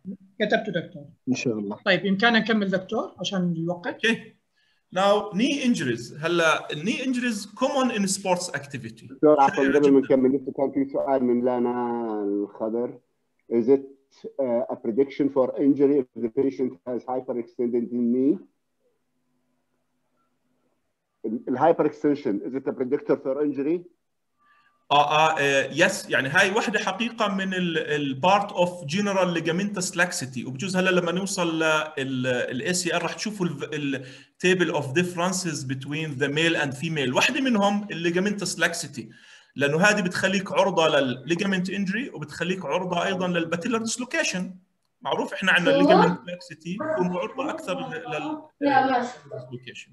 كتبت دكتور ان شاء الله. طيب بامكاننا نكمل دكتور عشان الوقت. اوكي. Now knee injuries. هلا knee injuries common in sports activity. دكتور عفوا قبل ما نكمل لسه كان في سؤال من لانا الخضر. Is it a prediction for injury if the patient has hyperextended knee? Hyperextension, is it a predictor for injury? يس، يعني هاي وحده حقيقه من البارت اوف جنرال ليجامنتس لاكسيتي، وبجوز هلا لما نوصل للاي سي ار رح تشوفوا التيبل اوف ديفرنسز بتوين ذا ميل اند فيميل. وحده منهم الليجامنتس لاكسيتي، لانه هذه بتخليك عرضه للليجامنت انجري وبتخليك عرضه ايضا للباتيلر ديسلوكيشن. معروف احنا عندنا الليجامنت لاكسيتي بتكون عرضه اكثر للديسلوكيشن.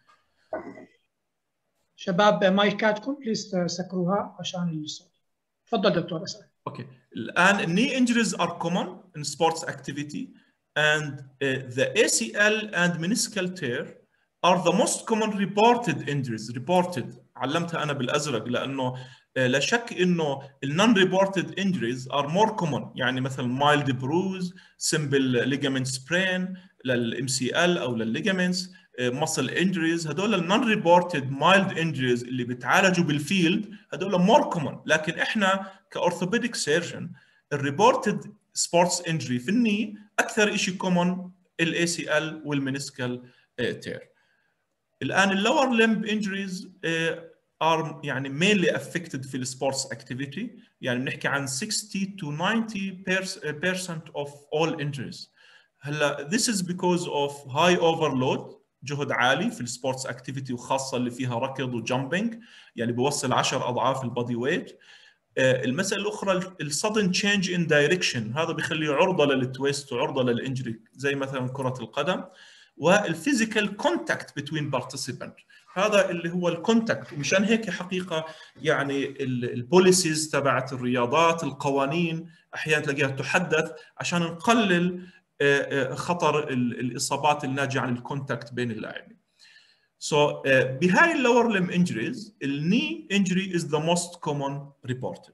شباب مايكاتكم بليز سكروها عشان الصوت. تفضل دكتور اسال. اوكي. الان knee injuries are common in sports activity and the ACL and meniscal tear are the most common reported injuries. reported علمتها انا بالازرق لانه لا شك انه النون reported injuries are more common، يعني مثلا mild bruise، simple ligament sprain للام سي ال او للليجامنتس، muscle injuries. هدول النون ريبورتد مايلد injuries اللي بتعالجوا بالفيلد هدول مور كومن، لكن احنا كاورثوبيديك سيرجن الريبورتد سبورتس انجري في الني اكثر شيء كومن الاي سي ال والمينيسكال تير. الان اللور لمب انجريز are يعني mainly affected في السبورتس اكتيفيتي، يعني بنحكي عن 60 to 90% of all injuries. هلا this is because of high overload، جهد عالي في السبورتس اكتيفيتي وخاصه اللي فيها ركض وجامبينج، يعني بيوصل 10 اضعاف البودي ويت. المساله الاخرى السدن تشينج ان دايركشن، هذا بيخليه عرضه للتويست وعرضه للانجري زي مثلا كره القدم. والفيزيكال كونتاكت بتوين بارتيسيبنت، هذا اللي هو الكونتاكت. ومشان هيك حقيقه يعني البوليسيز تبعت الرياضات، القوانين احيانا تلاقيها تحدث عشان نقلل خطر الاصابات الناجعه عن الكونتاكت بين اللاعبين. So بهاي اللور limb injuries الني injury is the most common reported.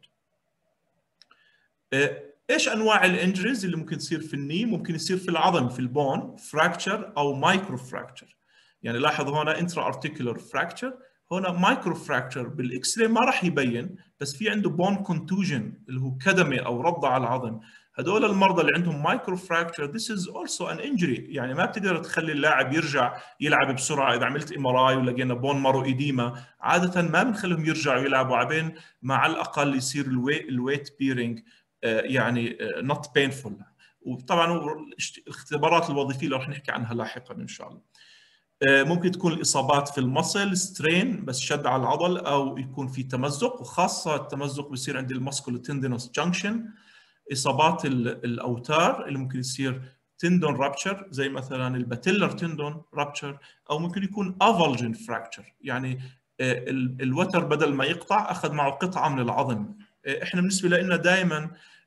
ايش انواع الانجريز اللي ممكن تصير في الني؟ ممكن يصير في العظم في البون فراكتشر او مايكرو فراكتشر. يعني لاحظ هنا انترا ارتيكولار فراكتشر، هنا مايكرو فراكتشر بالاكس راي ما راح يبين، بس في عنده بون كونتوجن اللي هو كدمه او رضع على العظم. هدول المرضى اللي عندهم مايكرو فراكتشر this is also an injury، يعني ما بتقدر تخلي اللاعب يرجع يلعب بسرعه. اذا عملت ام ار اي ولقينا بون مارو ايديما عاده ما بنخليهم يرجعوا يلعبوا عبين مع الاقل يصير الويت بيرنج يعني not painful. وطبعا الاختبارات الوظيفيه اللي رح نحكي عنها لاحقا ان شاء الله. ممكن تكون الاصابات في المصل سترين بس شد على العضل، او يكون في تمزق، وخاصه التمزق بيصير عند الماسكولو تندينوس جانكشن. اصابات الاوتار اللي ممكن يصير تندون رابتشر زي مثلا الباتيلر تندون رابتشر، او ممكن يكون افولجن فراكتشر، يعني الوتر بدل ما يقطع اخذ معه قطعه من العظم. احنا بالنسبه لنا دائما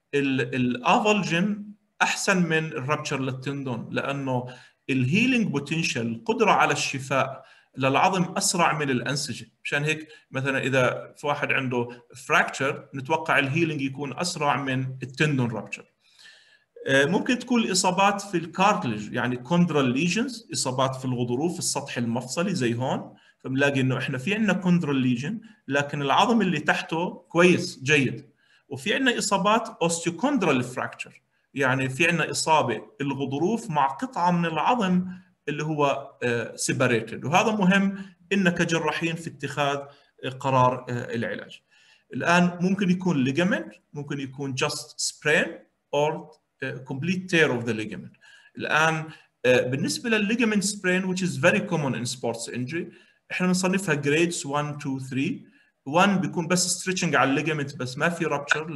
الافولجن احسن من الرابتشر للتندون، لانه الهيلينج بوتنشال القدره على الشفاء للعظم اسرع من الانسجه. مشان هيك مثلا اذا في واحد عنده فراكتشر نتوقع الهيلينج يكون اسرع من التندون رابتشر. ممكن تكون الاصابات في الكارتلج، يعني كوندرال ليجنز، اصابات في الغضروف السطح المفصلي زي هون، فبنلاقي انه احنا في عندنا كوندرال ليجن لكن العظم اللي تحته كويس جيد. وفي عندنا اصابات اوستيوكوندرال فراكتشر، يعني في عندنا اصابه الغضروف مع قطعه من العظم اللي هو سيباريتد، وهذا مهم إن كجراحين في اتخاذ قرار العلاج. الآن ممكن يكون ليجامنت، ممكن يكون just sprain or complete tear of the ligament. الآن بالنسبة للليجامنت sprain which is very common in sports injury احنا بنصنفها grades 1 2 3. 1 بيكون بس stretching على الليجامنت بس ما في rupture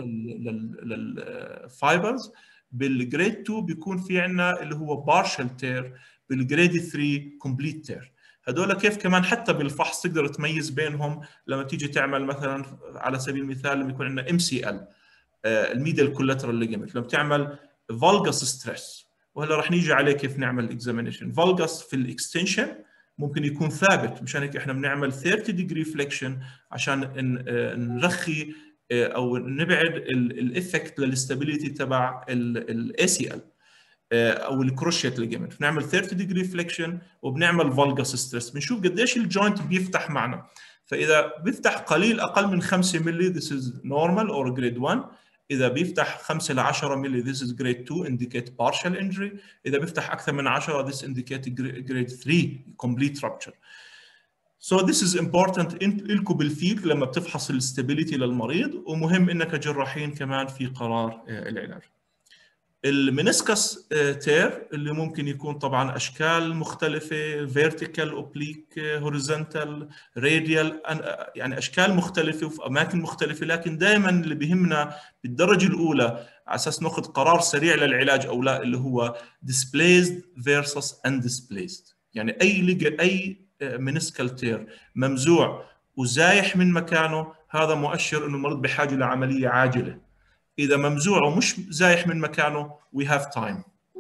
للفايبرز. بالجريد 2 بيكون في عندنا اللي هو partial tear. بالجريد 3 complete tear. هدول كيف كمان حتى بالفحص تقدر تميز بينهم لما تيجي تعمل مثلا على سبيل المثال لما يكون عندنا MCL الميدل كولاترال ليجمنت، لما تعمل فالجاس ستريس، وهلا رح نيجي عليه كيف نعمل اكزامينيشن. فالجاس في الاكستنشن ممكن يكون ثابت، مشان هيك احنا بنعمل 30 ديجري فليكشن عشان نرخي او نبعد الافكت للاستابيليتي تبع الاي سي ال. او الكروشيت ليجمنت، بنعمل 30 ديجري فليكشن وبنعمل فالجاس ستريس، بنشوف قديش الجوينت بيفتح معنا. فاذا بيفتح قليل اقل من 5 مللي this is normal or grade 1. اذا بيفتح 5 ل 10 مللي this is grade 2 indicate partial injury. اذا بيفتح اكثر من 10 this indicate grade 3 complete rupture. So this is important لكم بالفيلد لما بتفحص الاستابيليتي للمريض، ومهم انك كجراحين كمان في قرار العلاج. المنسكس تير اللي ممكن يكون طبعا اشكال مختلفه، فيرتيكال، اوبليك، هوريزونتال، راديال، يعني اشكال مختلفه وفي اماكن مختلفه، لكن دائما اللي بيهمنا بالدرجه الاولى على اساس ناخذ قرار سريع للعلاج او لا اللي هو displaced versus undisplaced. يعني اي منسكال تير ممزوع وزايح من مكانه هذا مؤشر انه المريض بحاجه لعمليه عاجله. إذا ممزوع ومش زايح من مكانه we have time.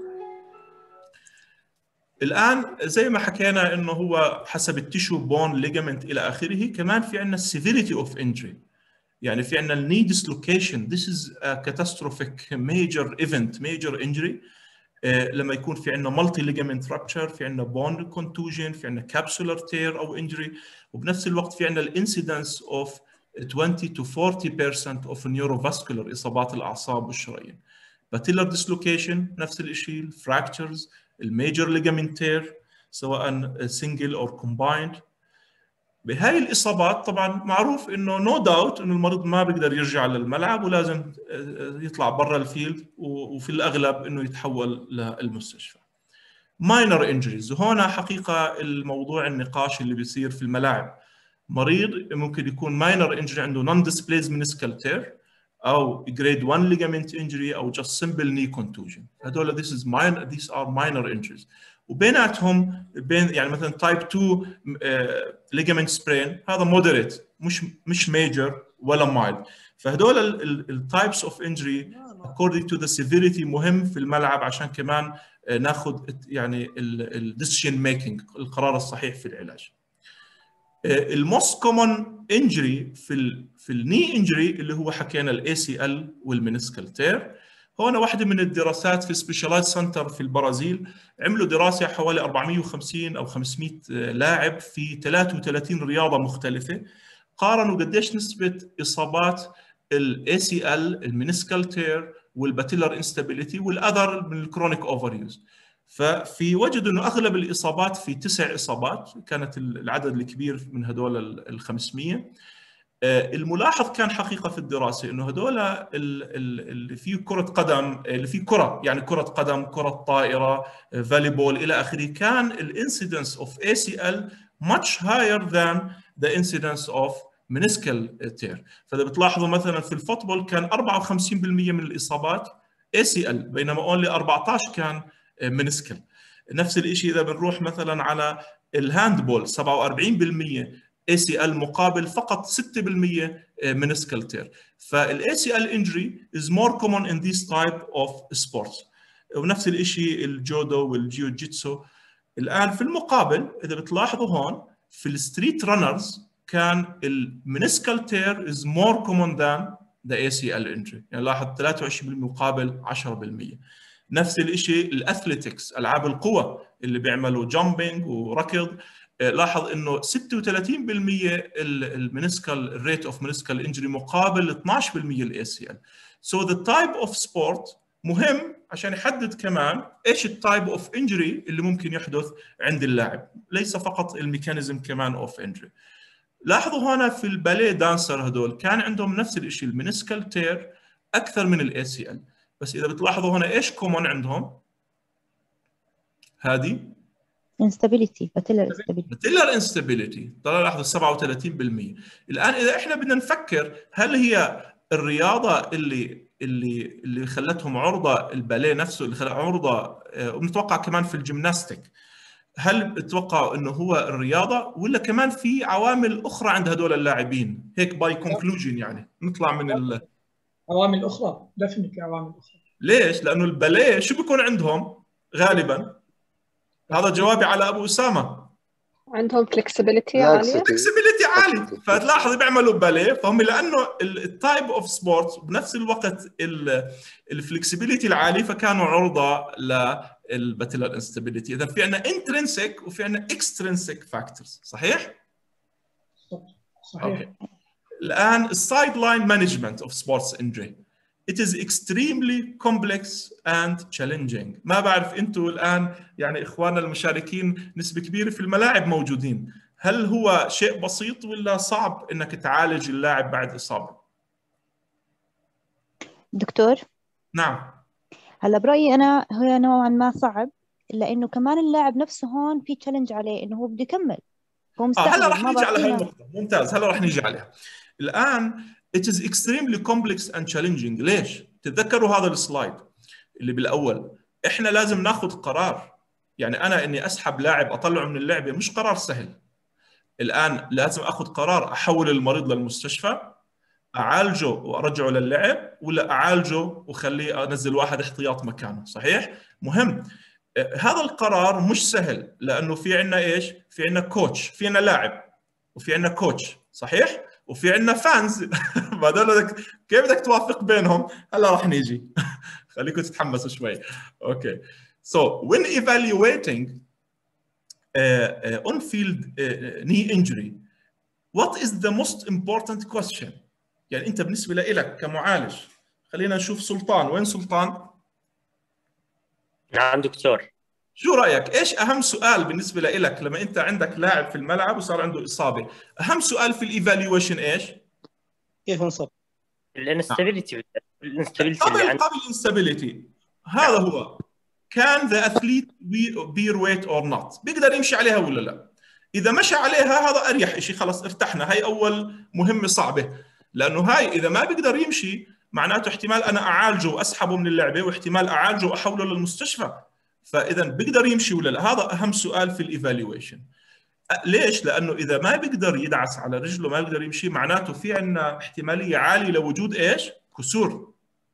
الآن زي ما حكينا إنه هو حسب التيشو بون ليجامنت إلى آخره، كمان في عندنا severity of injury. يعني في عندنا knee dislocation this is a catastrophic major event major injury. لما يكون في عندنا multi ligament rupture، في عندنا bone contusion، في عندنا capsular tear أو injury، وبنفس الوقت في عندنا الانسيدنس of 20 to 40% of neurovascular إصابات الأعصاب والشرايين. patellar dislocation نفس الشيء، fractures، الميجر ligament tear سواء single or combined. بهاي الإصابات طبعا معروف إنه no doubt إنه المريض ما بيقدر يرجع للملعب ولازم يطلع برا الفيلد، وفي الأغلب إنه يتحول للمستشفى. minor injuries هنا حقيقة الموضوع النقاش اللي بيصير في الملاعب. مريض ممكن يكون minor injury عنده non-displaced meniscal tear أو grade 1 ligament injury أو just simple knee contusion. هذول these are minor injuries. وبيناتهم يعني مثلا type 2 ligament sprain هذا moderate مش major ولا mild. فهذول الtypes of injury according to the severity مهم في الملعب عشان كمان ناخذ يعني decision making القرار الصحيح في العلاج. الموست كومن انجري في الني انجري اللي هو حكينا الاي سي ال والمنسكال تير. هون واحده من الدراسات في سبيشالايز سنتر في البرازيل عملوا دراسه حوالي 450 او 500 لاعب في 33 رياضه مختلفه، قارنوا قديش نسبه اصابات الاي سي ال المنسكال تير والباتيلر انستابيليتي والاذر من الكرونيك اوفر يوز. ففي وجدوا انه اغلب الاصابات في 9 اصابات كانت العدد الكبير من هذول ال 500. الملاحظ كان حقيقه في الدراسه انه هذول اللي فيه كره قدم، اللي فيه كره يعني كره قدم، كره طائره، فالي بول الى اخره، كان الانسيدنس اوف اي سي ال much higher than the incidence of meniscal tear. فاذا بتلاحظوا مثلا في الفوتبول كان 54% من الاصابات اي سي ال بينما اونلي 14 كان منسكل. نفس الشيء اذا بنروح مثلا على الهاندبول 47% اي سي ال مقابل فقط 6% منسكل تير. فالاي سي ال انجري از مور كومن ان ذيس تايب اوف سبورتس. ونفس الشيء الجودو والجيوجيتسو. الان في المقابل اذا بتلاحظوا هون في الستريت رانرز كان المنسكل تير از مور كومن ذان ذا اي سي ال انجري، يعني لاحظ 23% مقابل 10%. نفس الشيء الاثليتكس، العاب القوى اللي بيعملوا جامبينج وركض، لاحظ انه 36% المنسكال الريت اوف منسكال انجري مقابل 12% الاي سي ال. سو ذا تايب اوف سبورت مهم عشان يحدد كمان ايش التايب اوف انجري اللي ممكن يحدث عند اللاعب، ليس فقط الميكانيزم كمان اوف انجري. لاحظوا هنا في الباليه دانسر هذول كان عندهم نفس الشيء، المنسكال تير اكثر من الاي سي ال، بس اذا بتلاحظوا هنا ايش كومن عندهم؟ هذه instability patellar instability. طلع لاحظوا 37%. الان اذا احنا بدنا نفكر هل هي الرياضه اللي خلتهم عرضه، الباليه نفسه اللي خلى عرضه، ونتوقع كمان في الجيمناستيك، هل بتتوقعوا انه هو الرياضه ولا كمان في عوامل اخرى عند هذول اللاعبين؟ هيك باي كونكلوجن يعني نطلع من عوامل اخرى، ديفينتلي عوامل اخرى. ليش؟ لانه الباليه شو بيكون عندهم غالبا؟ هذا جوابي على ابو اسامه. عندهم فلكسبيليتي عاليه. فلكسبيليتي عالي، فتلاحظ بيعملوا باليه، فهم لانه التايب اوف سبورتس وبنفس الوقت الفلكسبيليتي العالي فكانوا عرضه للباتيلر انستابيليتي. اذا في عندنا انترنسيك وفي عندنا اكسترنسيك فاكتورز. صحيح؟ صحيح. اوكي. الان السايد لاين مانجمنت اوف سبورتس انجري it is extremely complex and challenging. ما بعرف انتم الان يعني اخواننا المشاركين نسبه كبيره في الملاعب موجودين، هل هو شيء بسيط ولا صعب انك تعالج اللاعب بعد اصابه؟ دكتور، نعم. هلا برأيي أنا هو نوعا ما صعب، إلا إنه كمان اللاعب نفسه هون في تشالنج عليه إنه هو بده يكمل، هو مستعجل. هلا رح ما نيجي على بعطينا. هالنقطه، ممتاز، هلا رح نيجي عليها. الان it is extremely complex and challenging. ليش؟ تتذكروا هذا السلايد اللي بالاول، احنا لازم ناخذ قرار. يعني انا اني اسحب لاعب اطلعه من اللعبه مش قرار سهل. الان لازم اخذ قرار، احول المريض للمستشفى، اعالجه وارجعه للعب، ولا اعالجه وخليه انزل واحد احتياط مكانه. صحيح؟ مهم. هذا القرار مش سهل، لانه في عندنا ايش؟ في عندنا كوتش، في عندنا لاعب وفي عندنا كوتش. صحيح؟ وفي عندنا فانز. هذول كيف بدك توافق بينهم؟ هلا راح نيجي. خليكم تتحمسوا شوي. اوكي. So when evaluating on-field knee injury, what is the most important question? يعني انت بالنسبه لك كمعالج، خلينا نشوف سلطان. وين سلطان؟ نعم دكتور. شو رايك؟ ايش اهم سؤال بالنسبه لك لما انت عندك لاعب في الملعب وصار عنده اصابه؟ اهم سؤال في الايفالويشن ايش؟ كيف انصب؟ الانستابيليتي اللي قبل انستابيليتي، هذا هو كان ذا اثليت بير ويت اور نوت، بيقدر يمشي عليها ولا لا؟ اذا مشى عليها هذا اريح شيء، خلص ارتحنا. هاي اول مهمه صعبه، لانه هاي اذا ما بيقدر يمشي معناته احتمال انا اعالجه واسحبه من اللعبه، واحتمال اعالجه واحوله للمستشفى. فاذا بيقدر يمشي ولا لا؟ هذا اهم سؤال في الايفالويشن. ليش؟ لانه اذا ما بيقدر يدعس على رجله، ما بيقدر يمشي، معناته في عندنا احتماليه عاليه لوجود ايش؟ كسور.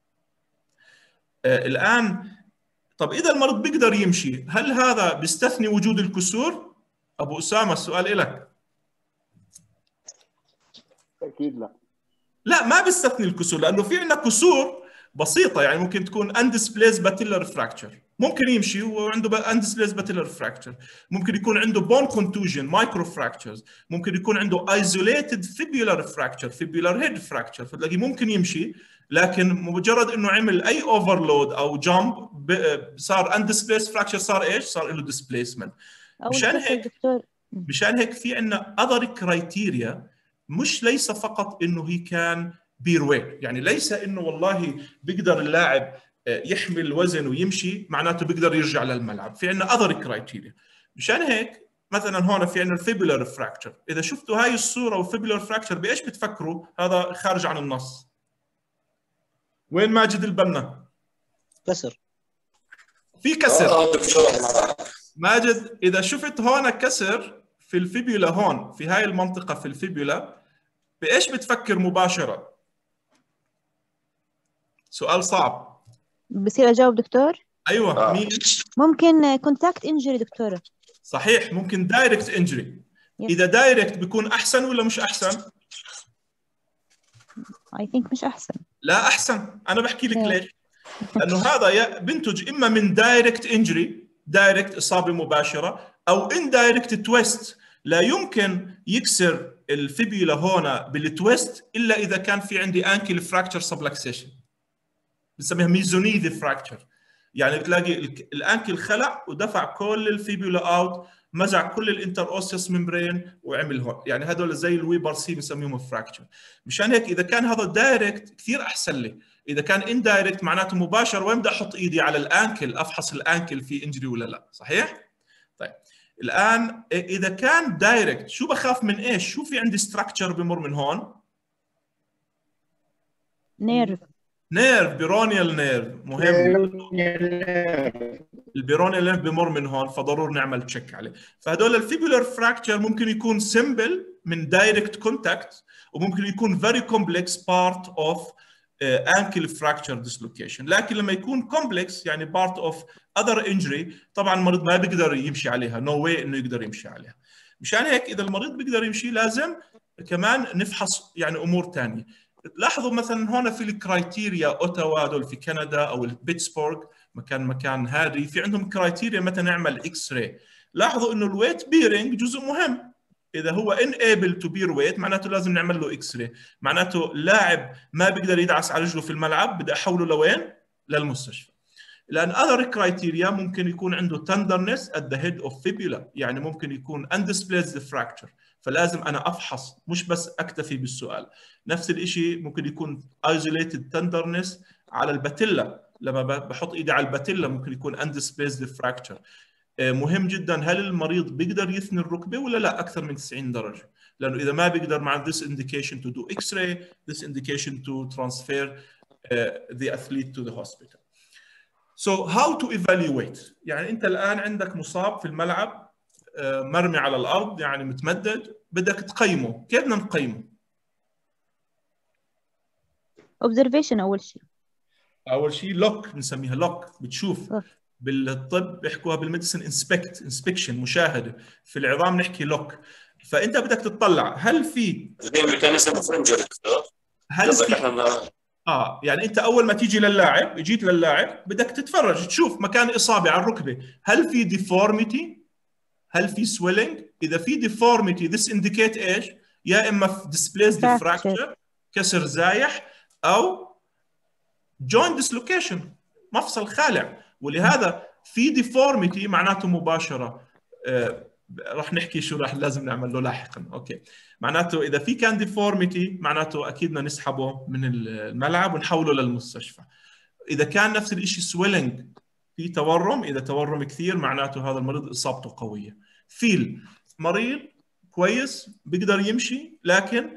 الان طب اذا المرض بيقدر يمشي، هل هذا بيستثني وجود الكسور؟ ابو اسامه السؤال لك. اكيد لا. لا، ما بيستثني الكسور، لانه في عندنا كسور بسيطه، يعني ممكن تكون اندسبليس باتيلر فراكتشر، ممكن يمشي وعنده اندسبليس باتيلر فراكتشر، ممكن يكون عنده بون كونتوجن مايكرو فراكتشرز، ممكن يكون عنده ايزوليتد فيبولار فراكتشر، فيبولار هيد فراكتشر، فتلاقي ممكن يمشي، لكن مجرد انه عمل اي اوفرلود او جامب صار اندسبليس فراكتشر، صار ايش؟ صار له ديسبليسمنت. مشان هيك في عندنا اذر كرايتيريا، مش ليس فقط انه هي كان بير ويت، يعني ليس انه والله بيقدر اللاعب يحمل وزن ويمشي معناته بيقدر يرجع للملعب. في عندنا اذر كرايتيريا. مشان هيك مثلا هون في عندنا الفيبولار فراكتشر. اذا شفتوا هاي الصوره والفيبولار فراكتشر بايش بتفكروا؟ هذا خارج عن النص. وين ماجد البنا؟ كسر. في كسر. ماجد اذا شفت هون كسر في الفيبولا، هون في هاي المنطقه في الفيبولا، بايش بتفكر مباشره؟ سؤال صعب. بصير اجاوب دكتور؟ ايوه. مين؟ ممكن كونتاكت انجري دكتوره. صحيح، ممكن دايركت انجري. اذا دايركت بيكون احسن ولا مش احسن؟ اي ثينك مش احسن. لا احسن. انا بحكي لك ليش. لانه هذا بنتج اما من دايركت انجري، دايركت اصابه مباشره، او اندايركت تويست. لا يمكن يكسر الفيبيولا هون بالتويست الا اذا كان في عندي انكل فراكتشر سبلكسيشن، بنسميها ميزونيدي فراكتشر. يعني بتلاقي الانكل خلع ودفع كل الفيبيولا اوت، مزع كل الانتر اوسيوس ممبرين وعمل هون، يعني هذول زي الويبر سي بنسميهم فراكتشر. مشان هيك اذا كان هذا دايركت كثير احسن لي، اذا كان اندايركت معناته مباشر، وين بدي احط ايدي على الانكل افحص الانكل في انجري ولا لا. صحيح؟ طيب الان اذا كان دايركت شو بخاف من ايش؟ شو في عندي ستراكشر بمر من هون؟ نيرف بيرونيال نيرف مهم. البيرونيال نيرف بمر من هون، فضروري نعمل تشيك عليه. فهدول الفيبولار فراكتشر ممكن يكون سمبل من دايركت كونتاكت، وممكن يكون فيري كومبلكس بارت اوف ankle fracture dislocation. لكن لما يكون كومبلكس يعني بارت اوف اذر انجري، طبعا المريض ما بيقدر يمشي عليها، نو واي انه يقدر يمشي عليها. مشان هيك اذا المريض بيقدر يمشي لازم كمان نفحص يعني امور ثانيه. لاحظوا مثلا هون في الكرايتيريا، اوتاوا هذول في كندا او بيتسبورغ، مكان هادي، في عندهم كرايتيريا متى نعمل اكس راي. لاحظوا انه الويت بيرنج جزء مهم. اذا هو انيبل تو بير ويت معناته لازم نعمل له اكس راي، معناته لاعب ما بيقدر يدعس على رجله في الملعب بدي احوله لوين؟ للمستشفى. لان other criteria ممكن يكون عنده tenderness at the head of fibula، يعني ممكن يكون undisplaced fracture، فلازم انا افحص مش بس اكتفي بالسؤال. نفس الشيء ممكن يكون isolated tenderness على الباتيلا، لما بحط ايدي على الباتيلا ممكن يكون undisplaced fracture. مهم جدا هل المريض بيقدر يثني الركبه ولا لا اكثر من 90 درجه، لانه اذا ما بيقدر مع this indication to do x-ray، this indication to transfer the athlete to the hospital. So how to evaluate؟ يعني انت الان عندك مصاب في الملعب مرمي على الارض يعني متمدد، بدك تقيمه، كيف بدنا نقيمه؟ observation اول شيء لوك، بنسميها لوك، بتشوف. بالطب بيحكوها بالميديسن انسبكشن، مشاهده. في العظام نحكي لوك. فانت بدك تطلع هل في يعني انت اول ما تيجي للاعب، اجيت للاعب بدك تتفرج تشوف مكان اصابه على الركبه، هل في ديفورميتي؟ هل في سويلنج؟ اذا في ديفورميتي this indicate ايش؟ يا اما displaced fracture، كسر زايح، او joint dislocation، مفصل خالع. ولهذا في ديفورميتي معناته مباشره راح نحكي شو لازم نعمل له لاحقا. اوكي، معناته اذا في كان ديفورميتي معناته اكيد بدنا نسحبه من الملعب ونحوله للمستشفى. اذا كان نفس الشيء سويلنج، في تورم، اذا تورم كثير معناته هذا المريض اصابته قويه. فيل مريض كويس بيقدر يمشي لكن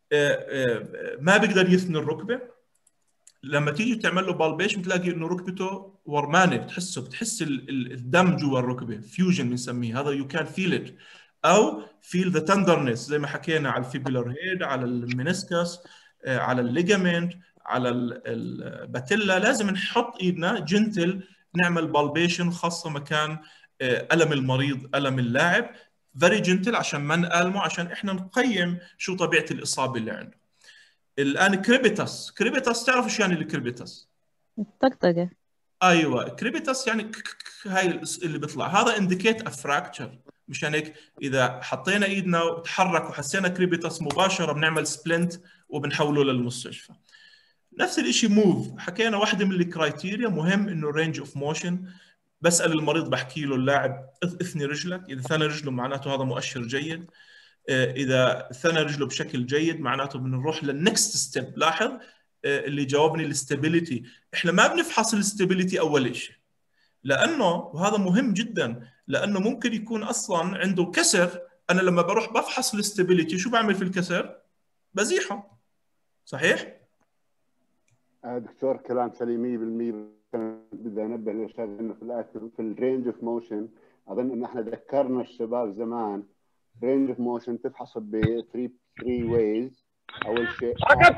ما بيقدر يثني الركبه، لما تيجي تعمل له بالبيشن بتلاقي انه ركبته ورمانه، بتحس الدم جوا الركبه، فيوجن بنسميه هذا، يو كان فيل ات. او فيل ذا تندرنس زي ما حكينا على الفيبولار هيد، على المينيسكس، على الليجامنت، على الباتيلا. لازم نحط ايدنا جنتل، نعمل بالبيشن خاصه مكان الم المريض، الم اللاعب، فيري جنتل عشان ما نألمه، عشان احنا نقيم شو طبيعه الاصابه اللي عنده. الان كريبيتاس تعرفوا شو يعني الكريبيتاس؟ الطقطقه. ايوه، كريبيتاس يعني هاي اللي بيطلع، هذا انديكيت ا فراكتشر. مشان هيك اذا حطينا ايدنا وتحرك وحسينا كريبيتاس مباشره بنعمل سبلنت وبنحوله للمستشفى. نفس الشيء موف، حكينا واحده من الكرايتيريا مهم انه رينج اوف موشن. بسال المريض بحكي له اللاعب اثني رجلك، اذا ثنى رجله معناته هذا مؤشر جيد. اذا ثنى رجله بشكل جيد معناته بنروح للنكست ستيب. لاحظ اللي جاوبني الاستابيليتي، احنا ما بنفحص الاستابيليتي اول شيء، لانه وهذا مهم جدا، لانه ممكن يكون اصلا عنده كسر. انا لما بروح بفحص الاستابيليتي شو بعمل في الكسر؟ بزيحه، صحيح؟ دكتور كلام سليم 100%. بدي انبه للاستاذ انه في الاخر في الرينج اوف موشن، اظن ان احنا ذكرنا الشباب زمان رينج اوف موشن تفحصه ب 3 ويز. اول شيء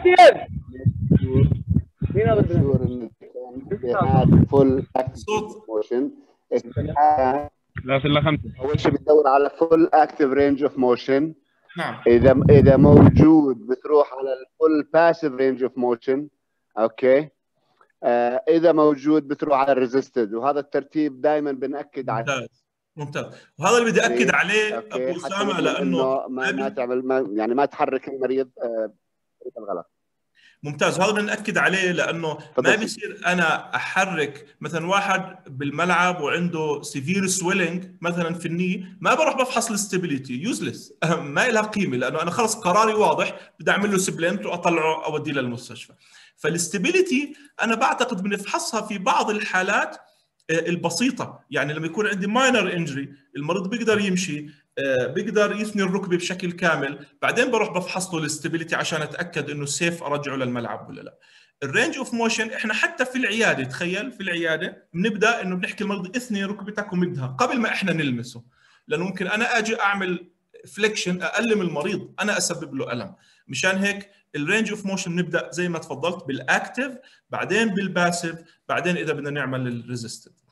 فول اكتيف موشن. لا في الا 5. اول شيء بتدور على فول اكتيف رينج اوف موشن. نعم. اذا موجود بتروح على الفول باسيف رينج اوف موشن. اوكي. اذا موجود بتروح على الريزيستد، وهذا الترتيب دائما بنأكد عليه. ممتاز. وهذا اللي بدي اكد عليه ابو اسامه، لانه ما تعمل يعني ما تحرك المريض بطريقه غلط. ممتاز، وهذا بنأكد عليه لانه ما بيصير انا احرك مثلا واحد بالملعب وعنده سيفير سويلنج مثلا في الني، ما بروح بفحص الاستابيليتي، يوزلس، ما لها قيمه، لانه انا خلص قراري واضح، بدي اعمل له سبلنت واطلعه اوديه للمستشفى. فالاستابيليتي انا بعتقد بنفحصها في بعض الحالات البسيطه، يعني لما يكون عندي ماينر انجري، المريض بيقدر يمشي، بيقدر يثني الركبه بشكل كامل، بعدين بروح بفحص له الاستابيليتي عشان اتاكد انه سيف ارجعه للملعب ولا لا. الرينج اوف موشن احنا حتى في العياده، تخيل في العياده بنبدا انه بنحكي المريض اثني ركبتك ومدها قبل ما احنا نلمسه، لانه ممكن انا اجي اعمل فليكشن االم المريض، انا اسبب له الم. مشان هيك الرينج اوف موشن بنبدا زي ما تفضلت بالاكتيف، بعدين بالباسيف، بعدين اذا بدنا نعمل الريزيستنت.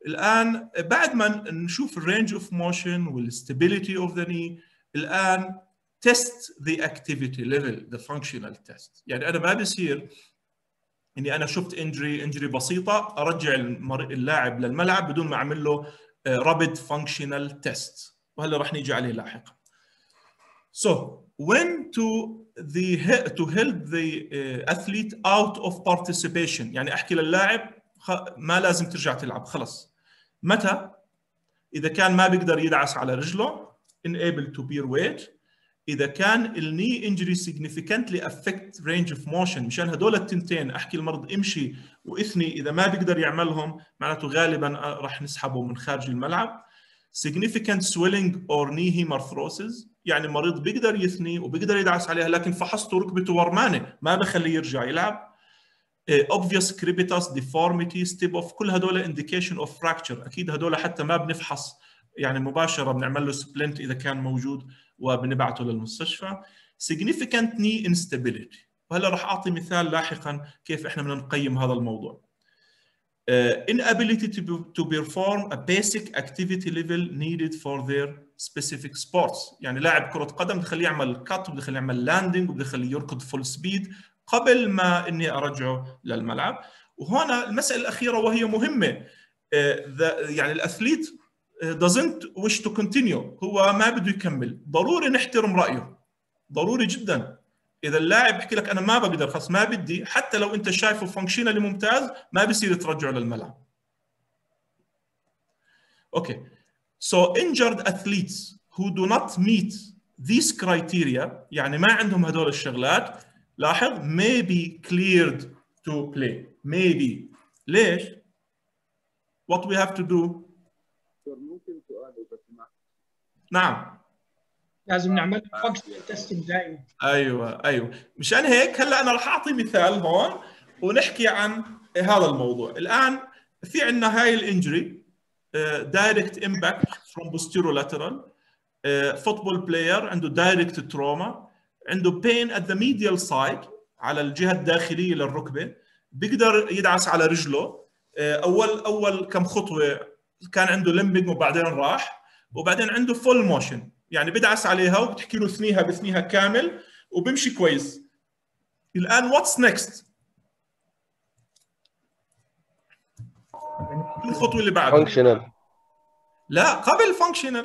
الان بعد ما نشوف الرينج اوف موشن والستابيليتي اوف ذا ني، الان تيست ذا اكتيفيتي ليفل، ذا فانكشنال تيست. يعني انا ما بصير اني انا شفت انجري بسيطه ارجع اللاعب للملعب بدون ما اعمل له رابيد فانكشنال تيست، وهلا راح نيجي عليه لاحقا. So when to help the athlete out of participation، يعني احكي للاعب ما لازم ترجع تلعب خلص. متى؟ اذا كان ما بيقدر يدعس على رجله unable to bear weight، اذا كان الني انجري significantly affect range of motion، مشان هدول التنتين احكي المرض امشي واثني، اذا ما بيقدر يعملهم معناته غالبا راح نسحبه من خارج الملعب. significant swelling or knee hemarthrosis، يعني مريض بيقدر يثني وبيقدر يدعس عليها لكن فحصته ركبته ورمانه ما بخليه يرجع يلعب. obvious crepitus deformity step off، كل هدول indication of fracture، اكيد هدول حتى ما بنفحص يعني مباشره، بنعمل له سبلنت اذا كان موجود وبنبعته للمستشفى. significant knee instability، وهلا راح اعطي مثال لاحقا كيف احنا بدنا نقيم هذا الموضوع. inability to perform a basic activity level needed for their specific sports، يعني لاعب كرة قدم بدي اخليه يعمل كات وبدي اخليه يعمل لاندنج وبدي اخليه يركض فول سبيد قبل ما اني ارجعه للملعب. وهنا المسألة الأخيرة وهي مهمة، يعني الأثليت doesn't wish to continue، هو ما بده يكمل، ضروري نحترم رأيه، ضروري جدا. اذا اللاعب بحكي لك انا ما بقدر خلص ما بدي، حتى لو انت شايفه فانكشنالي ممتاز ما بيصير ترجعه للملعب. اوكي. So injured athletes who do not meet these criteria، يعني ما عندهم هدول الشغلات، لاحظ may be cleared to play. maybe. ليش؟ what we have to do؟ نعم لازم نعمل فانكشنال تيستنج دائما. ايوه مشان هيك هلا انا راح اعطي مثال هون ونحكي عن هذا الموضوع. الان في عندنا هاي الانجري دايركت امباكت فروم posterolateral، فوتبول بلاير عنده دايركت تروما، عنده بين ات ذا ميديال سايد على الجهه الداخليه للركبه، بيقدر يدعس على رجله. اول كم خطوه كان عنده لمبنج وبعدين راح، وبعدين عنده فول موشن، يعني بدعس عليها وبتحكي له ثنيها بثنيها كامل وبمشي كويس. الان واتس نيكست؟ الخطوه اللي بعدها فانكشنال. لا قبل فانكشنال.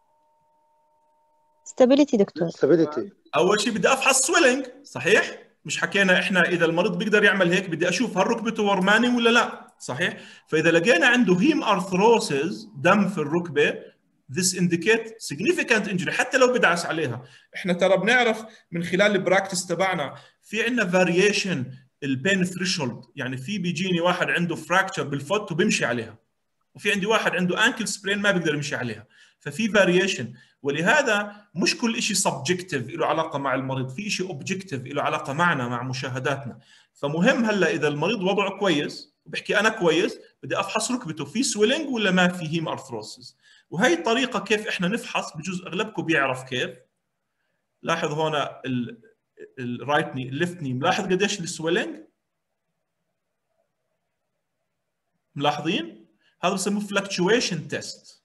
ستابيليتي دكتور. ستابيليتي. اول شيء بدي افحص سويلنج، صحيح؟ مش حكينا احنا اذا المريض بيقدر يعمل هيك بدي اشوف هل ركبته ورماني ولا لا، صحيح؟ فاذا لقينا عنده هيم ارثروسيس، دم في الركبه، this indicate significant injury حتى لو بدعس عليها. احنا ترى بنعرف من خلال البراكتس تبعنا في عندنا فاريشن البين ثريشولد، يعني في بيجيني واحد عنده فراكتشر بالفوت وبيمشي عليها، وفي عندي واحد عنده انكل سبرين ما بيقدر يمشي عليها، ففي فاريشن. ولهذا مش كل شيء سبجكتيف له علاقه مع المريض، في شيء اوبجكتيف له علاقه معنا مع مشاهداتنا. فمهم هلا اذا المريض وضعه كويس وبحكي انا كويس بدي افحص ركبته في سويلنج ولا ما في هيم ارثروسيس. وهي الطريقه كيف احنا نفحص، بجوز اغلبكم بيعرف كيف. لاحظ هون الرايت ني الليفت ني، ملاحظ قديش السويلنج؟ ملاحظين؟ هذا بسموه فلكتويشن تيست.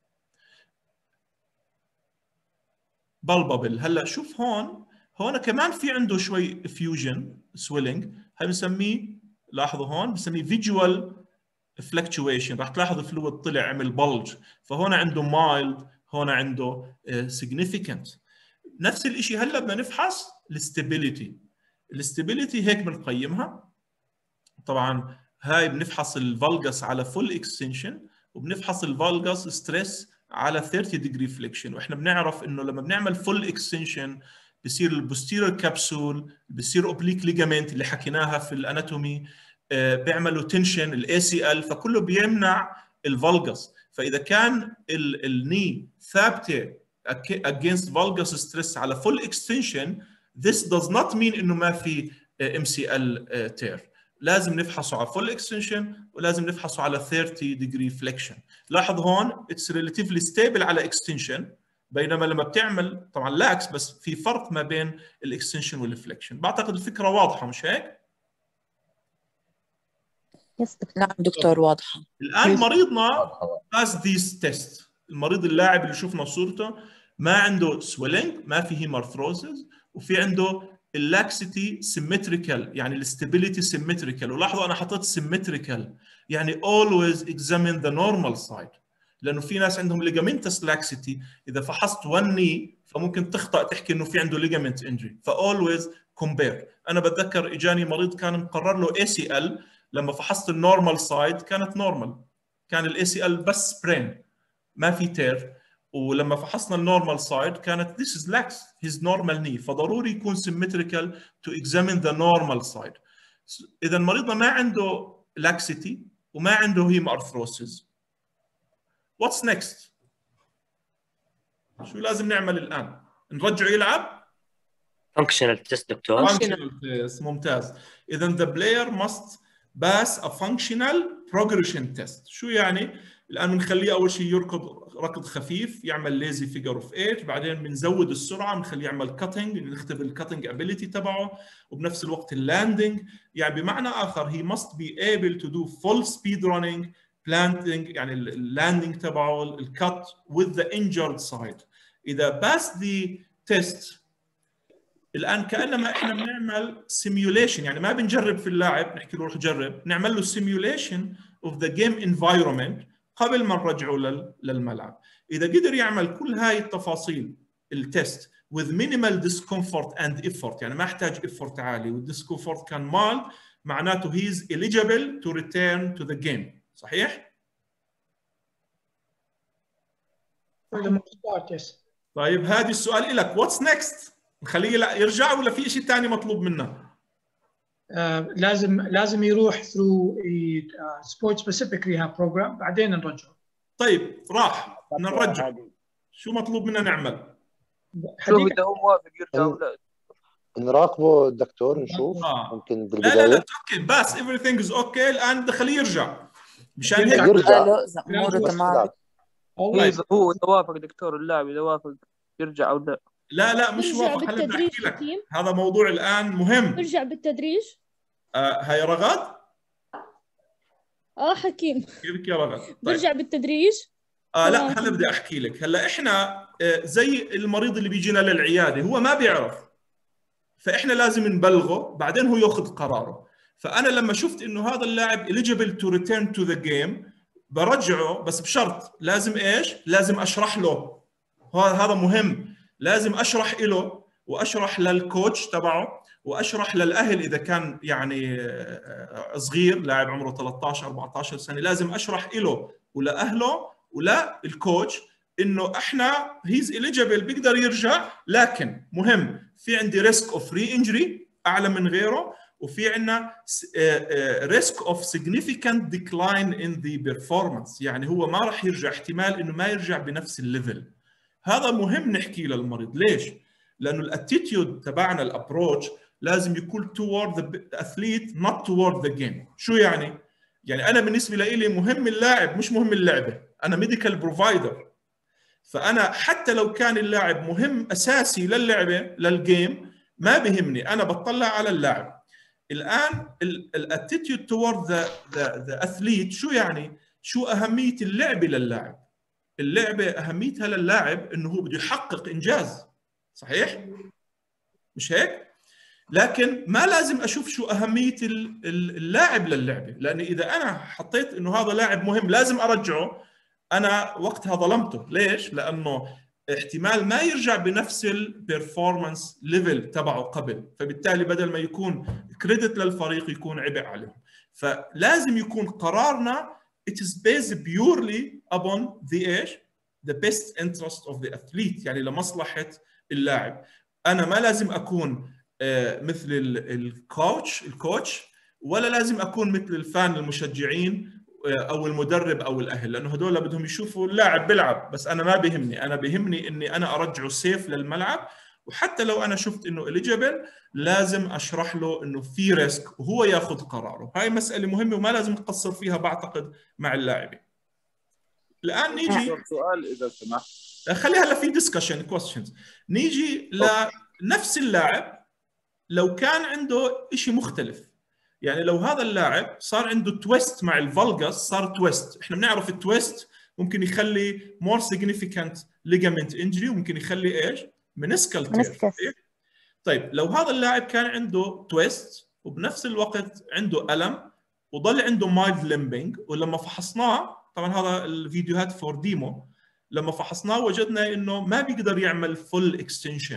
بالبابل. هلا شوف هون كمان في عنده شوي فيوجن سويلنج، هاي بنسميه، لاحظوا هون بنسميه فيجوال فلكتويشن، راح تلاحظ الفلويد طلع عمل بلج، فهون عنده مايلد، هون عنده سيجنيفيكانت. نفس الشيء هلا بدنا نفحص الستابيليتي. الستابيليتي هيك بنقيمها، طبعا هاي بنفحص الفالجاس على فول اكستنشن، وبنفحص الفالجاس ستريس على 30 ديجري فليكشن. واحنا بنعرف انه لما بنعمل فول اكستنشن بصير البوستيريور كابسول، بصير اوبليك ليجامنت اللي حكيناها في الاناتومي، بيعملوا تنشن الاي سي ال، فكله بيمنع الفالجاس. فاذا كان الني ثابته against valgus stress على full extension، this does not mean انه ما في MCL tear. لازم نفحصه على full extension ولازم نفحصه على 30 degree flexion. لاحظ هون it's relatively stable على extension، بينما لما بتعمل طبعا لاكس، بس في فرق ما بين الاكستنشن والفليكشن. بعتقد الفكره واضحه مش هيك؟ يس دكتور. نعم دكتور واضحة. الان مريضنا باس ذيس تيست. المريض اللاعب اللي شفنا صورته ما عنده سويلنج، ما في هيمارثروزز، وفي عنده اللاكسيتي سيمتريكال، يعني الاستابيليتي سيمتريكال. ولاحظوا انا حطيت سيمتريكال، يعني always examine the normal side، لانه في ناس عندهم ليجامنتس لاكسيتي، اذا فحصت one knee فممكن تخطأ تحكي انه في عنده ليجامنت انجري، فاولويز كومبير. انا بتذكر اجاني مريض كان مقرر له ACL، لما فحصت النورمال سايد كانت نورمال، كان الاي سي ال بس سبرين ما في تير، ولما فحصنا النورمال سايد كانت this is lax his normal knee، فضروري يكون symmetrical to examine the normal side. اذا مريضنا ما عنده laxity وما عنده هيم ارثروسيس، what's next؟ شو لازم نعمل الان؟ نرجعه يلعب؟ functional test دكتور. functional test ممتاز. اذا the player must pass a functional progression test. شو يعني؟ الان بنخليه اول شيء يركض ركض خفيف، يعمل ليزي فيجر اوف 8، بعدين بنزود السرعه، بنخليه يعمل كاتنج، نختبر الكاتنج ابيليتي تبعه، وبنفس الوقت اللاندنج. يعني بمعنى اخر he must be able to do full speed running, planting يعني اللاندنج تبعه، الكات with the injured side. اذا pass the test الان كانما احنا بنعمل سيميوليشن، يعني ما بنجرب في اللاعب نحكي له روح جرب، نعمل له سيميوليشن اوف ذا جيم انفايرمنت قبل ما نرجعه للملعب. اذا قدر يعمل كل هاي التفاصيل التست with minimal discomfort and effort، يعني ما احتاج effort عالي، والديسكومفورت كان مال، معناته he is eligible to return to the game. صحيح؟ طيب هذا السؤال لك، what's next؟ نخليه يرجع ولا في شيء ثاني مطلوب منه؟ لازم يروح through sport specific rehab program بعدين نرجعه. طيب راح نرجع، شو مطلوب منا نعمل؟ شوف اذا هو موافق يرجع ولا نراقبه الدكتور نشوف. ممكن بالبداية لا اوكي بس everything is اوكي الان خليه يرجع مشان هيك يرجع اموره تمام. هو اذا وافق دكتور اللاعب اذا وافق يرجع او لا. لا مش وافق، هلا بدي احكي لك هذا موضوع الان مهم. يرجع بالتدريج. هاي رغد؟ حكيم كيفك يا رغد؟ طيب. برجع بالتدريج؟ لا هلا بدي احكي لك. هلا احنا زي المريض اللي بيجينا للعياده هو ما بيعرف، فاحنا لازم نبلغه بعدين هو ياخذ قراره. فانا لما شفت انه هذا اللاعب eligible to return to the game برجعه، بس بشرط لازم ايش؟ لازم اشرح له، هذا مهم، لازم اشرح له واشرح للكوتش تبعه واشرح للاهل اذا كان يعني صغير لاعب عمره 13 14 سنه، لازم اشرح له ولاهله ولا الكوتش انه احنا هيز اليجيبل بيقدر يرجع، لكن مهم في عندي ريسك اوف ري انجري اعلى من غيره، وفي عندنا ريسك اوف significant decline in the performance، يعني هو ما راح يرجع، احتمال انه ما يرجع بنفس الليفل. هذا مهم نحكي للمريض. ليش؟ لانه الاتيتيود تبعنا الابروتش لازم يكون toward the athlete not toward the game. شو يعني؟ يعني انا بالنسبه لي مهم اللاعب مش مهم اللعبه، انا ميديكال بروفايدر، فانا حتى لو كان اللاعب مهم اساسي للعبه للجيم ما بهمني، انا بطلع على اللاعب. الان الاتيتيود toward the athlete شو يعني؟ شو اهميه اللعبه للاعب؟ اللعبه اهميتها للاعب انه هو بده يحقق انجاز، صحيح؟ مش هيك؟ لكن ما لازم اشوف شو اهميه اللاعب للعبه، لان اذا انا حطيت انه هذا لاعب مهم لازم ارجعه، انا وقتها ظلمته. ليش؟ لانه احتمال ما يرجع بنفس البرفورمانس ليفل تبعه قبل، فبالتالي بدل ما يكون كريدت للفريق يكون عبء عليهم. فلازم يكون قرارنا it is based purely upon the best interest of the athlete، يعني لمصلحة اللاعب. أنا ما لازم أكون مثل الكوتش ولا لازم أكون مثل الفان المشجعين أو المدرب أو الأهل، لأنه هذول بدهم يشوفوا اللاعب بيلعب، بس أنا ما بيهمني، أنا بيهمني إني أنا أرجعه سيف للملعب، وحتى لو أنا شفت إنه إليجيبل لازم أشرح له إنه في ريسك وهو ياخذ قراره. هاي مسألة مهمة وما لازم نقصر فيها بعتقد مع اللاعبين. الآن نيجي سؤال إذا سمحت، خليها هلا في ديسكشن كويستشنز. نيجي لنفس اللاعب لو كان عنده شيء مختلف، يعني لو هذا اللاعب صار عنده تويست مع الفالجاس، صار تويست، احنا بنعرف التويست ممكن يخلي more significant ligament injury وممكن يخلي ايش؟ meniscal tear. طيب لو هذا اللاعب كان عنده تويست وبنفس الوقت عنده ألم وضل عنده mild limping، ولما فحصناه، طبعا هذا الفيديوهات فور ديمو، لما فحصناه وجدنا انه ما بيقدر يعمل full extension.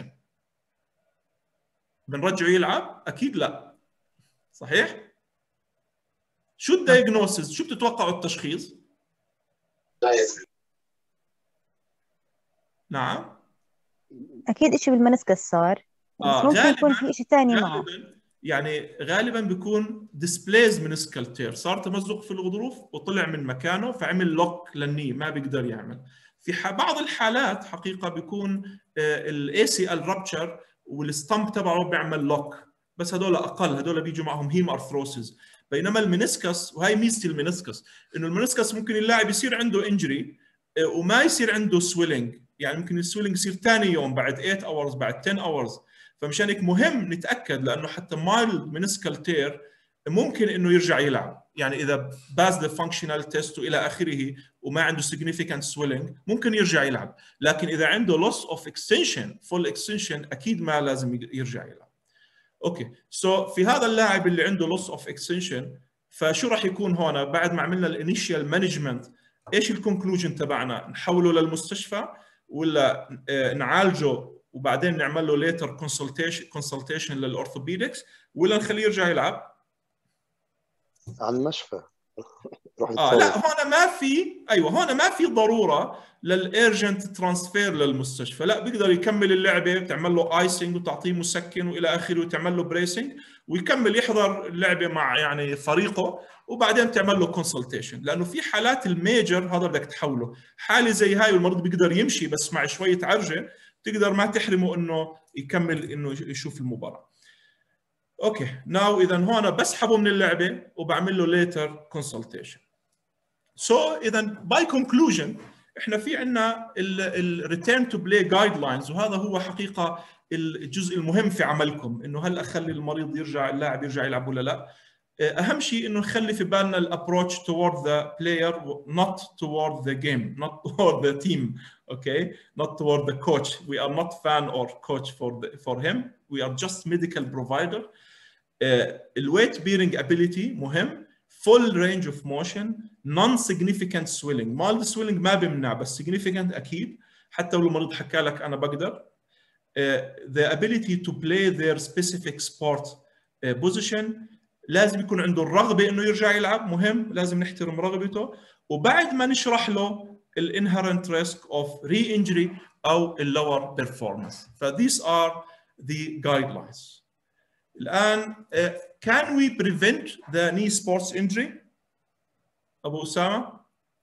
بنرجعه يلعب؟ اكيد لا. صحيح؟ شو الدايجنوسيس؟ شو بتتوقعوا التشخيص؟ نعم اكيد شيء بالمنسكس صار، بس ممكن يكون في شيء ثاني معه. يعني غالبا بيكون ديسبليز منسكال تير، صار تمزق في الغضروف وطلع من مكانه فعمل لوك للني، ما بيقدر يعمل. في بعض الحالات حقيقه بيكون الاي سي ال رابتشر والستامب تبعه بيعمل لوك، بس هدول اقل، هدول بيجوا معهم هيم ارثروسيس. بينما المنسكس، وهي ميزه المنسكس، انه المنسكس ممكن اللاعب يصير عنده انجري وما يصير عنده سويلنج، يعني ممكن السويلنج يصير ثاني يوم بعد 8 اورز بعد 10 اورز. فمشان هيك مهم نتاكد، لانه حتى مايلد منسكال تير ممكن انه يرجع يلعب، يعني اذا باز ذا فانكشنال تيست والى اخره وما عنده significant swelling ممكن يرجع يلعب، لكن اذا عنده loss of extension full extension اكيد ما لازم يرجع يلعب. اوكي، سو في هذا اللاعب اللي عنده loss of extension، فشو راح يكون هون بعد ما عملنا الانيشيال مانجمنت؟ ايش الكونكلوجن تبعنا؟ نحوله للمستشفى ولا نعالجه وبعدين نعمل له ليتر كونسلتيشن للاورثوبيدكس، ولا نخليه يرجع يلعب؟ على المشفى. لا هون ما في، ايوه هون ما في ضروره للارجنت ترانسفير للمستشفى، لا بيقدر يكمل اللعبه، بتعمل له ايسنج وتعطيه مسكن والى اخره وتعمل له بريسنج ويكمل يحضر اللعبه مع يعني فريقه، وبعدين تعمل له كونسلتيشن، لانه في حالات الميجر هذا بدك تحوله. حاله زي هاي والمريض بيقدر يمشي بس مع شويه عرجه، تقدر ما تحرمه انه يكمل انه يشوف المباراه. اوكي ناو اذا هون بسحبه من اللعبه وبعمل له ليتر كونسلتيشن. اذا باي كونكلوجن احنا في عندنا الريتيرن تو بلاي جايد لاينز، وهذا هو حقيقه الجزء المهم في عملكم، انه هل اخلي المريض يرجع، اللاعب يرجع يلعب ولا لا. اهم شيء انه نخلي في بالنا الابروتش toward the player not toward the game, not toward the team, okay, not toward the coach. We are not fan or coach for him, we are just medical provider. الويت bearing ability مهم، full range of motion, non-significant swelling. mild swelling ما بيمنع بس significant اكيد، حتى لو المريض حكى لك انا بقدر. the ability to play their specific sport position، لازم يكون عنده الرغبه انه يرجع يلعب، مهم لازم نحترم رغبته، وبعد ما نشرح له الانهرنت ريسك اوف ري انجري او اللور بيرفورمانس. فthese are the guidelines. الان can we prevent the knee sports injury؟ ابو اسامه؟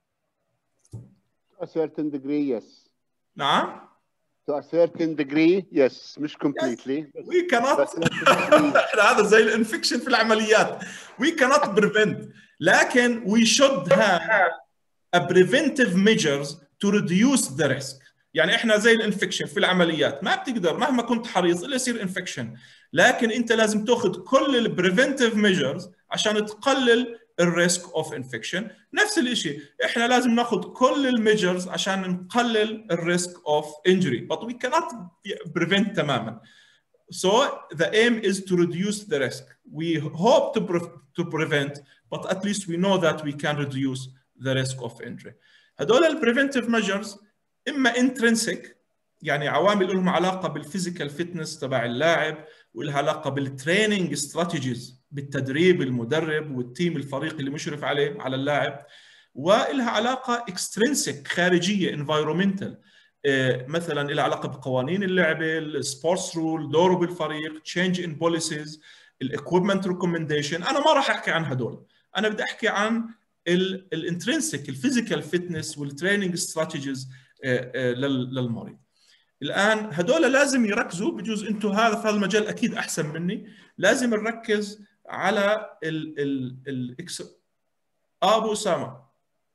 To a certain degree yes. نعم؟ To a certain degree yes، مش completely. Yes. We cannot هذا زي الانفكشن في العمليات. We cannot prevent، لكن we should have a preventive measures to reduce the risk. يعني احنا زي الانفكشن في العمليات ما بتقدر مهما كنت حريص الا يصير انفكشن، لكن انت لازم تاخذ كل البريفنتيف ميجرز عشان تقلل الريسك اوف انفكشن. نفس الشيء احنا لازم ناخذ كل الميجرز عشان نقلل الريسك اوف انجري، but we cannot prevent تماما. So the aim is to reduce the risk. We hope to prevent, but at least we know that we can reduce the risk of injury. هدول البريفنتيف ميجرز اما intrinsic، يعني عوامل لهم علاقه بالفيزيكال فتنس تبع اللاعب، ولها علاقه بالتريننج استراتيجيز، بالتدريب المدرب والتيم الفريق اللي مشرف عليه على اللاعب، ولها علاقه اكسترينسيك خارجيه انفايرمنتال، مثلا لها علاقه بقوانين اللعبه، السبورتس رول، دوره بالفريق، تشينج ان بوليسيز، الاكويبمنت ريكومنديشن. انا ما راح احكي عن هدول، انا بدي احكي عن الانترنسيك الفيزيكال فتنس والتريننج استراتيجيز للمريض. الان هدول لازم يركزوا، بجوز انتم هذا في المجال اكيد احسن مني، لازم نركز على ابو اسامه.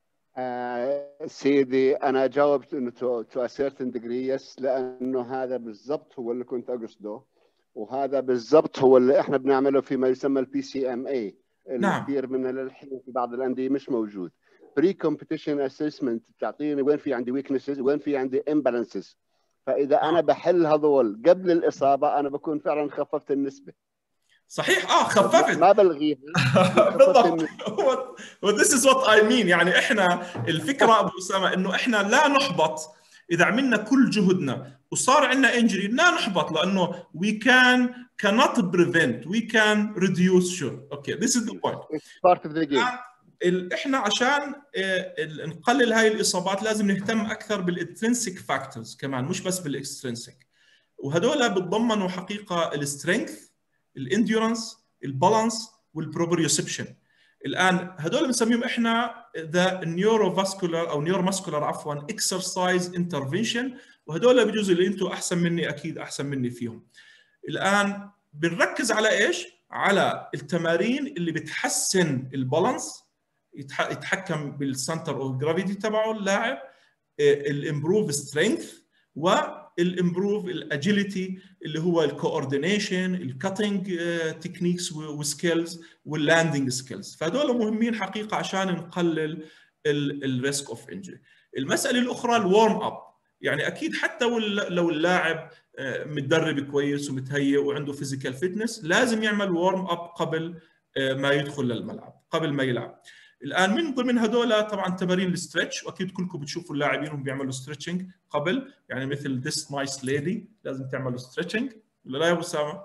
سيدي انا جاوبت انه to a certain degree yes، لانه هذا بالضبط هو اللي كنت اقصده، وهذا بالضبط هو اللي احنا بنعمله فيما يسمى البي سي ام اي. نعم. كثير من للحين في بعض الانديه مش موجود. بري كومبيتيشن اسسمنت بتعطيني وين في عندي ويكنسز وين في عندي امبالانسز، فاذا انا بحل هذول قبل الاصابه انا بكون فعلا خففت النسبه. صحيح. خففت، ما بلغيها. بالضبط. هو this is what I mean. يعني احنا الفكره ابو اسامه انه احنا لا نحبط اذا عملنا كل جهدنا وصار عندنا انجري، لا نحبط، لانه we cannot prevent, we can reduce. sure. okay, this is the point. It's part of the game. احنا عشان نقلل هاي الاصابات لازم نهتم اكثر بالانترنسيك فاكتورز كمان، مش بس بالاكسترنسيك، وهدول بتضمنوا حقيقه السترينث، الانديورنس، البالانس، والبروبريوسبشن. الان هدول بنسميهم احنا ذا نيوروفاسكولار او نيوروماسكولار عفوا اكسرسايز انترفنشن، وهدول بيجوز اللي انتم احسن مني، اكيد احسن مني فيهم. الان بنركز على ايش؟ على التمارين اللي بتحسن البالانس، يتحكم بالسنتر اوف جرافيتي تبعه اللاعب، الامبروف سترينث، والامبروف الاجيليتي اللي هو الكوردينيشن، الكاتنج تكنيكس وسكيلز، واللاندنج سكيلز. فهذول مهمين حقيقه عشان نقلل الريسك اوف انجري. المساله الاخرى الورم اب، يعني اكيد حتى لو اللاعب متدرب كويس ومتهيئ وعنده فيزيكال فيتنس لازم يعمل ورم اب قبل ما يدخل للملعب، قبل ما يلعب. الان من ضمن هذول طبعا تمارين الستريتش، واكيد كلكم بتشوفوا اللاعبين هم بيعملوا ستريتشنج قبل، يعني مثل ذس نايس ليدي لازم تعملوا ستريتشنج، ولا لا يا ابو اسامه؟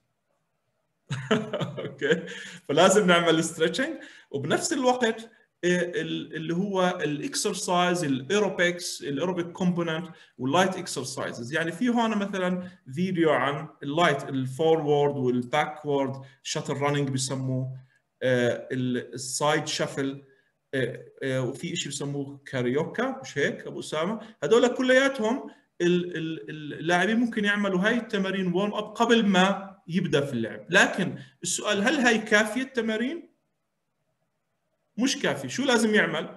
اوكي، فلازم نعمل ستريتشنج. وبنفس الوقت اللي هو الاكسرسايز، الايروبيك كومبوننت واللايت اكسرسايزز. يعني في هون مثلا فيديو عن اللايت، الفورورد والباكورد شاتل رانينج بسموه، السايد شافل، وفي شيء بسموه كاريوكا، مش هيك ابو اسامه؟ هذول كلياتهم اللاعبين ممكن يعملوا هاي التمارين وورم اب قبل ما يبدا في اللعب. لكن السؤال، هل هاي كافيه التمارين؟ مش كافي. شو لازم يعمل؟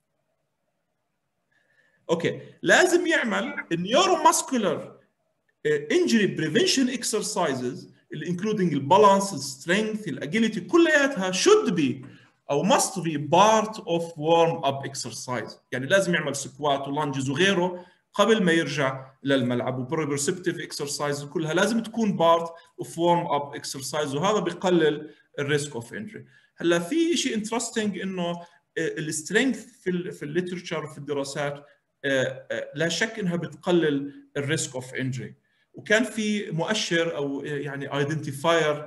اوكي، لازم يعمل النيوروماسكولار انجري بريفنشن اكسرسايزز including البالانس، السترينث، الاجيليتي، كلياتها should be او must be part of warm up exercise. يعني لازم يعمل سكوات ولانجز وغيره قبل ما يرجع للملعب، وبروبرسبتيف اكسرسايز كلها لازم تكون part of warm up exercise، وهذا بيقلل الريسك اوف انجري. هلا في شيء انترستنج انه السترينث في الليترشر وفي الدراسات لا شك انها بتقلل الريسك اوف انجري، وكان في مؤشر او يعني ايدنتيفاير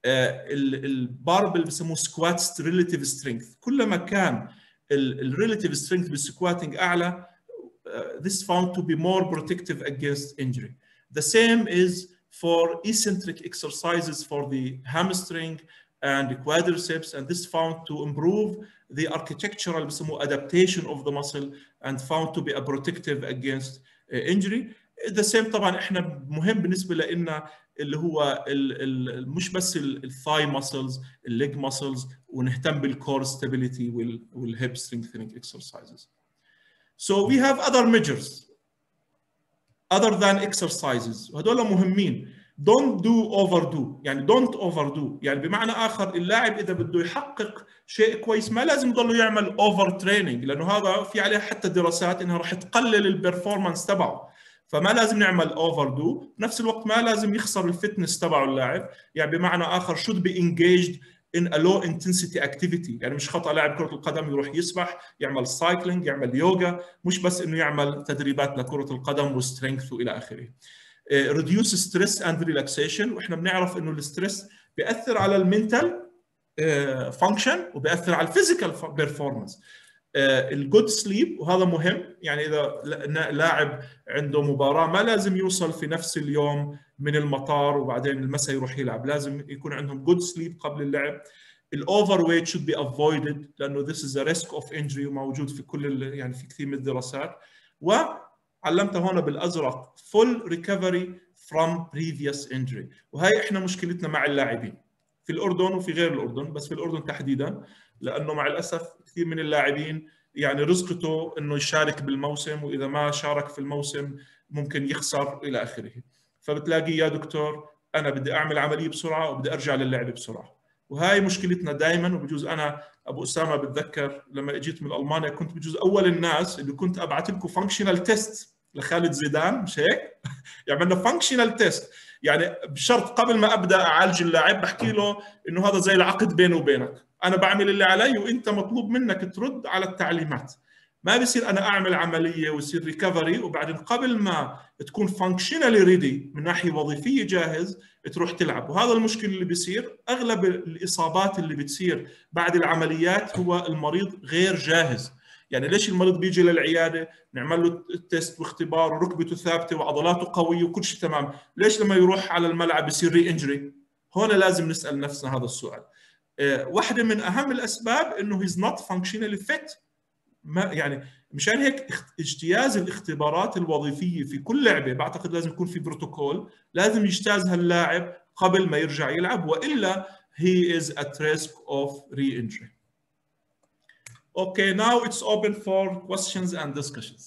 الباربل بسموه سكوات ريليتيف سترينث. كلما كان الريليتيف سترينث بالسكواتنج اعلى this found to be more protective against injury. The same is for eccentric exercises for the hamstring and the quadriceps, and this found to improve the architectural adaptation of the muscle and found to be a protective against injury. The same طبعا احنا مهم بالنسبه لنا اللي هو مش بس الثاي ماسلز، الليج ماسلز، ونهتم بالكور ستابيليتي والهيب strengthening exercises. So we have other measures other than exercises، وهذول مهمين. don't do overdo، يعني don't overdo، يعني بمعنى اخر اللاعب اذا بده يحقق شيء كويس ما لازم يضل يعمل اوفر تريننج، لانه هذا في عليه حتى دراسات انها راح تقلل البرفورمانس تبعه. فما لازم نعمل اوفر دو، بنفس الوقت ما لازم يخسر الفتنس تبعه اللاعب. يعني بمعنى اخر should be engaged in a low intensity activity. يعني مش خطأ لاعب كرة القدم يروح يسبح، يعمل سايكلينج، يعمل يوغا، مش بس انه يعمل تدريبات لكرة القدم وسترينث والى اخره. reduce stress and relaxation، واحنا بنعرف انه الستريس بيأثر على المنتال فانكشن وبيأثر على الفيزيكال بيرفورمانس. الجود سليب، وهذا مهم. يعني اذا لاعب عنده مباراه ما لازم يوصل في نفس اليوم من المطار وبعدين المساء يروح يلعب، لازم يكون عندهم جود سليب قبل اللعب. الاوفر ويت should be avoided لانه this is a risk of injury وموجود في كل يعني في كثير من الدراسات. وعلمتها هون بالازرق full recovery from previous injury، وهي احنا مشكلتنا مع اللاعبين في الاردن وفي غير الاردن، بس في الاردن تحديدا، لانه مع الاسف كثير من اللاعبين يعني رزقته انه يشارك بالموسم، واذا ما شارك في الموسم ممكن يخسر الى اخره. فبتلاقي يا دكتور انا بدي اعمل عمليه بسرعه وبدي ارجع للعب بسرعه. وهاي مشكلتنا دائما. وبجوز انا ابو اسامه بتذكر لما اجيت من المانيا كنت بجوز اول الناس اللي كنت ابعث لكم فانكشنال تيست لخالد زيدان، مش هيك؟ يعملنا فانكشنال تيست، يعني بشرط قبل ما ابدا اعالج اللاعب بحكي له انه هذا زي العقد بيني وبينك، انا بعمل اللي علي وانت مطلوب منك ترد على التعليمات. ما بصير انا اعمل عمليه ويصير ريكفري وبعدين قبل ما تكون فانكشنالي ريدي من ناحيه وظيفيه جاهز تروح تلعب. وهذا المشكل اللي بيصير. اغلب الاصابات اللي بتصير بعد العمليات هو المريض غير جاهز. يعني ليش المريض بيجي للعياده نعمل له التست واختبار وركبته ثابته وعضلاته قويه وكل شيء تمام، ليش لما يروح على الملعب بيصير ري انجري؟ هون لازم نسال نفسنا هذا السؤال. واحده من اهم الاسباب انه هيز نوت فانكشنالي فيت. ما يعني مشان هيك اجتياز الاختبارات الوظيفيه في كل لعبه بعتقد لازم يكون في بروتوكول، لازم يجتازها اللاعب قبل ما يرجع يلعب، والا he is at risk of re-injury. Okay, now it's open for questions and discussions.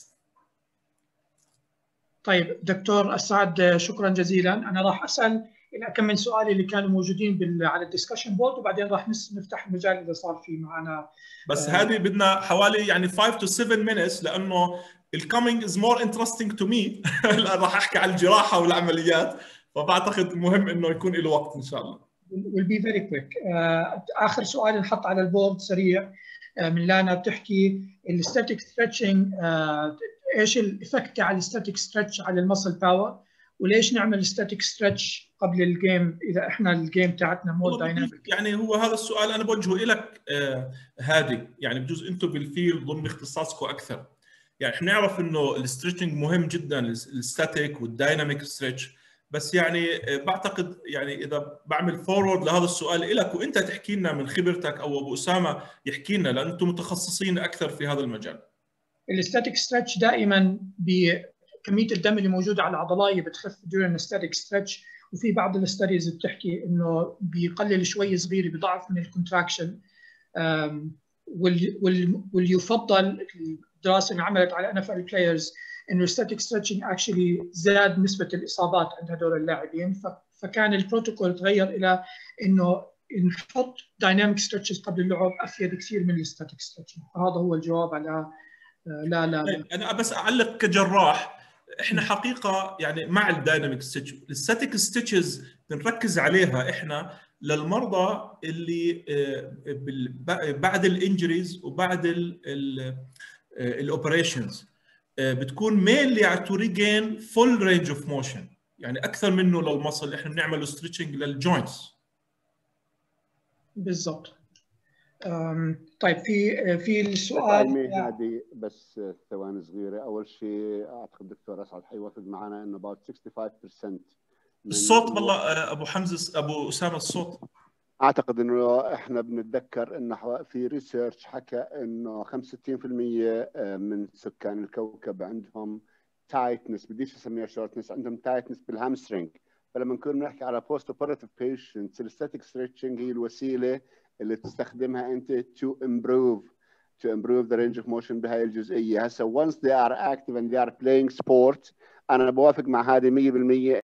طيب دكتور اسعد، شكرا جزيلا. انا راح اسال الى كم من سؤال اللي كانوا موجودين على الدسكشن بورد، وبعدين راح نفتح المجال اذا صار في معنا. بس هذه بدنا حوالي يعني 5 to 7 minutes لانه الكومينج از مور انترستينج تو مي. راح احكي عن الجراحه والعمليات، فبعتقد مهم انه يكون له وقت ان شاء الله. Will be very quick. اخر سؤال نحط على البورد سريع من لانا بتحكي الستاتيك ستريتشنج، ايش الايفكت تاع الستاتيك ستريتش على المسل باور، وليش نعمل ستاتيك ستريتش قبل الجيم اذا احنا الجيم تاعتنا مور دايناميك؟ يعني هو هذا السؤال انا بوجهه لك هادي، يعني بجوز انتم بالفيلد ضمن اختصاصكم اكثر. يعني احنا نعرف انه الستريتشنج مهم جدا، الستاتيك والدايناميك ستريتش، بس يعني بعتقد يعني اذا بعمل فورورد لهذا السؤال لك وانت تحكي لنا من خبرتك او ابو اسامه يحكي لنا لان انتم متخصصين اكثر في هذا المجال. الستاتيك ستريتش دائما بكميه الدم اللي موجوده على العضلايه بتخف during الستاتيك ستريتش، وفي بعض الستاديز بتحكي انه بيقلل شوي صغير بضعف من الكونتراكشن. واليفضل الدراسه اللي عملت على NFL بلايرز انه الستاتيك ستريتشنج اكشلي زاد نسبه الاصابات عند هذول اللاعبين، فكان البروتوكول تغير الى انه نحط دايناميك ستريتشز قبل اللعب افيد كثير من الستاتيك ستريتشنج. فهذا هو الجواب على لا. انا بس اعلق كجراح، احنا حقيقه يعني مع الدايناميك ستيتش. الستاتيك ستيتشز بنركز عليها احنا للمرضى اللي بعد الانجريز وبعد الاوبريشنز، بتكون مينلي تو ريجين فول رينج اوف موشن، يعني اكثر منه للمصل. احنا بنعمل ستريتشنج للجوينتس. بالضبط. طيب في السؤال هذه بس ثواني صغيره. اول شيء اعتقد الدكتور اسعد حيوافق معنا انه about 65% الصوت والله ابو حمزه ابو اسامه الصوت. اعتقد انه احنا بنتذكر انه في ريسيرش حكى انه 65% من سكان الكوكب عندهم تايتنس، بديش اسميها شورتنس، عندهم تايتنس بالهامسترينج. فلما نكون نحكي على بوست اوبراتيف بيشنتس الستاتيك ستريتشنج هي الوسيله اللي تستخدمها انت to improve the range of motion بهاي الجزئيه. هسه once they are active and they are playing sport، انا بوافق مع هذه 100%